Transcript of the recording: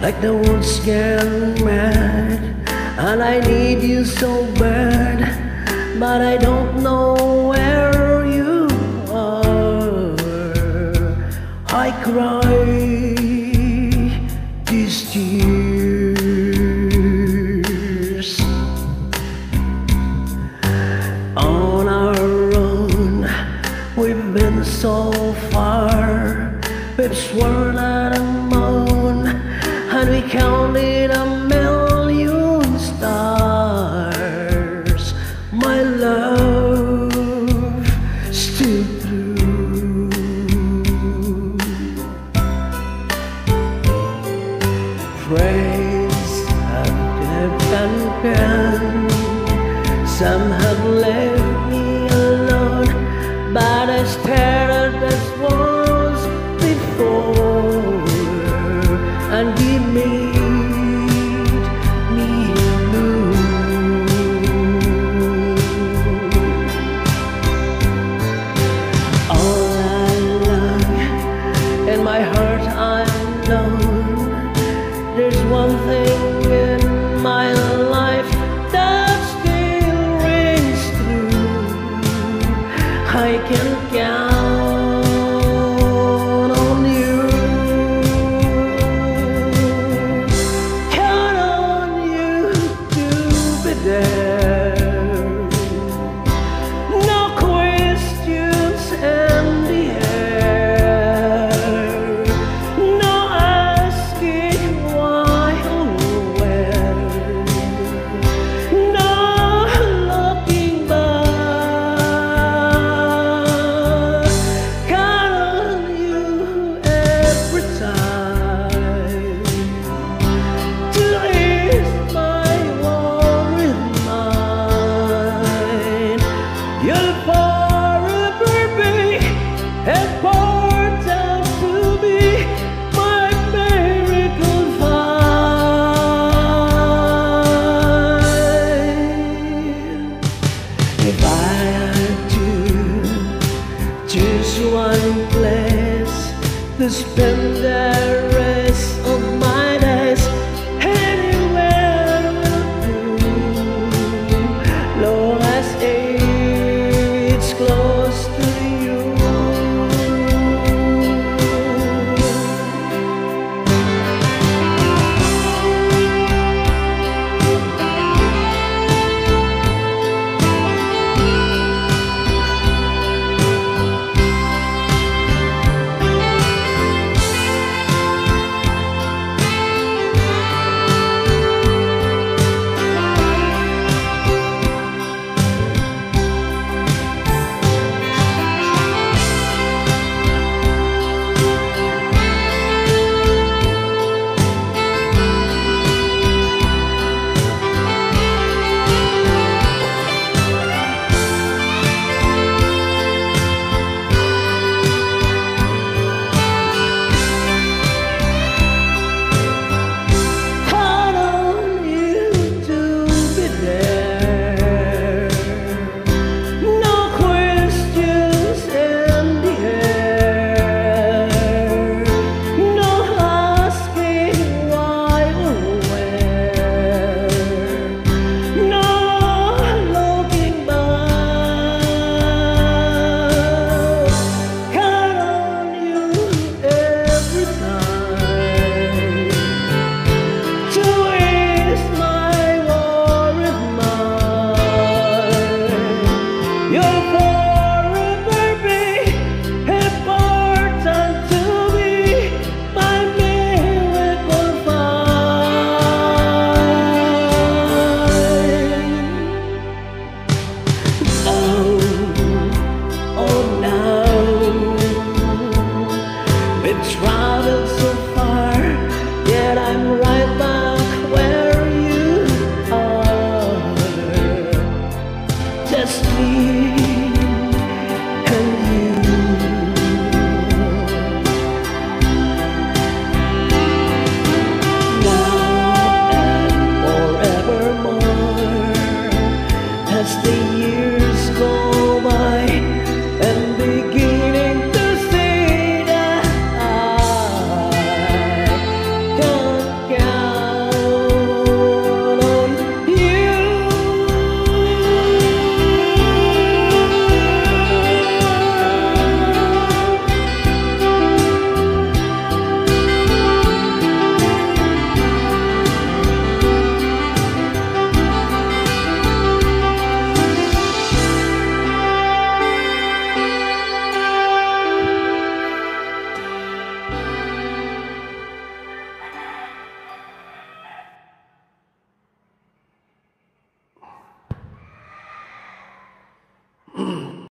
like the world's gone mad, and I need you so bad, but I don't know where you are. I cry these tears on our own. We've been so far, we've sworn at a moon, and we counted a million stars. My love still through. Friends have dipped and gone, some have left me alone, but I stare at this walls before, and we made me blue. All along in my heart I know there's one thing in my life that still rings true. I can count on you, count on you to be there. No questions in the air, no asking why or where, no looking back. Count on you every time to ease my worried mind. You'll forever be important to me, my miracle find. If I had to choose one place to spend the